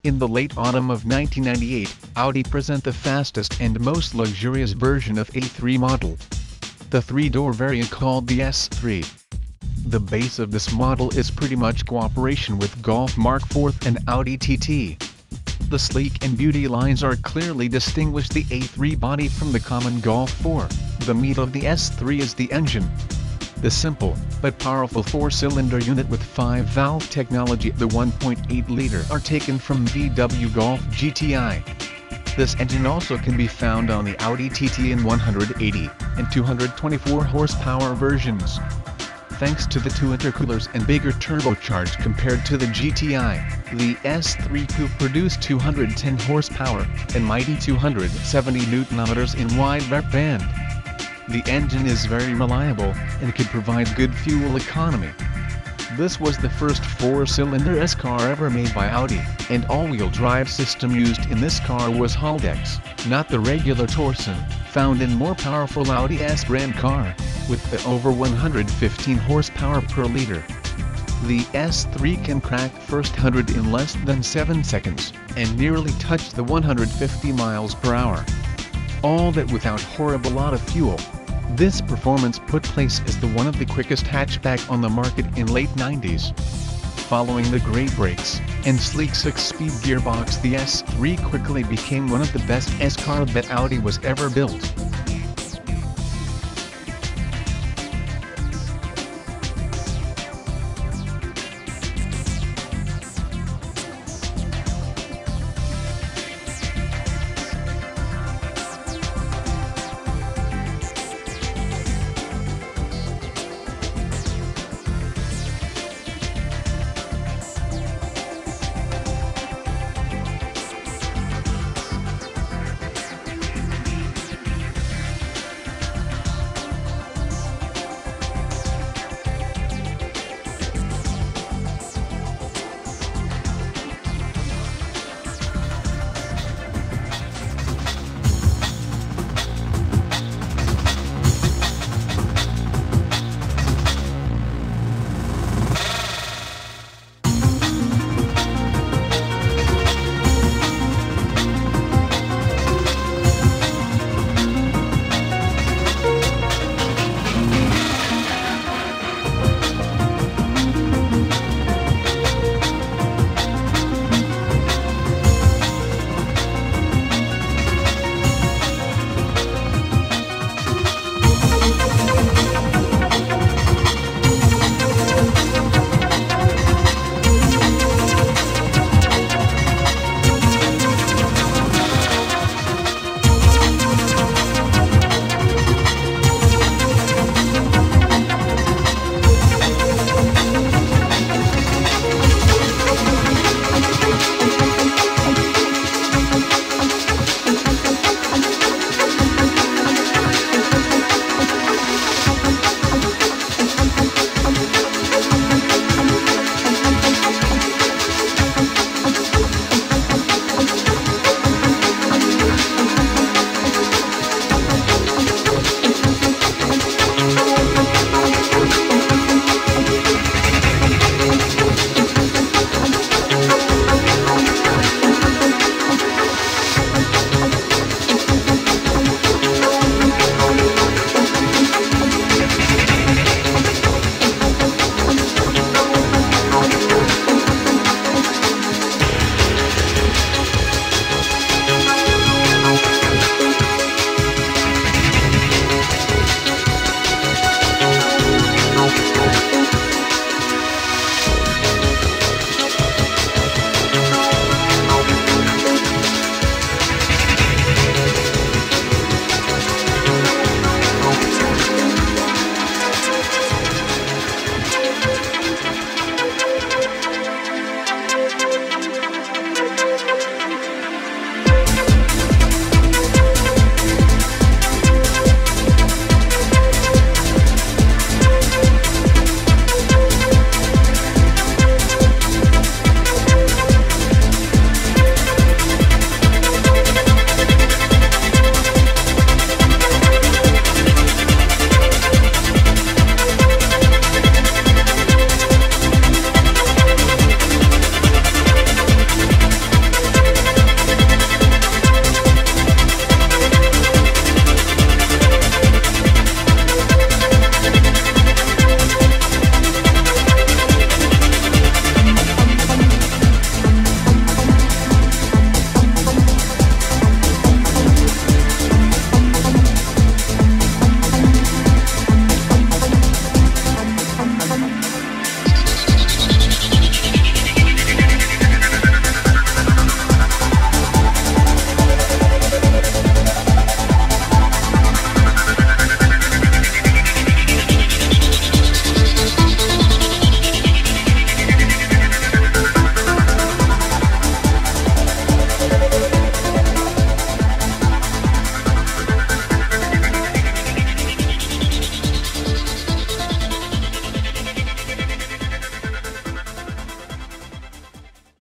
In the late autumn of 1998, Audi present the fastest and most luxurious version of A3 model. The three-door variant called the S3. The base of this model is pretty much cooperation with Golf Mark IV and Audi TT. The sleek and beauty lines are clearly distinguish the A3 body from the common Golf 4. The meat of the S3 is the engine. The simple, but powerful four-cylinder unit with 5-valve technology, the 1.8-liter, are taken from VW Golf GTI. This engine also can be found on the Audi TT in 180 and 224 horsepower versions. Thanks to the two intercoolers and bigger turbocharge compared to the GTI, the S3 Coupe produced 210 horsepower and mighty 270 Nm in wide rev band. The engine is very reliable and can provide good fuel economy. This was the first four-cylinder S-car ever made by Audi, and all-wheel drive system used in this car was Haldex, not the regular Torsen, found in more powerful Audi S brand car, with the over 115 horsepower per liter. The S3 can crack first 100 in less than 7 seconds, and nearly touch the 150 miles per hour. All that without horrible lot of fuel. This performance put place as the one of the quickest hatchback on the market in late 90s. Following the great brakes and sleek 6-speed gearbox, the S3 quickly became one of the best S-car that Audi was ever built.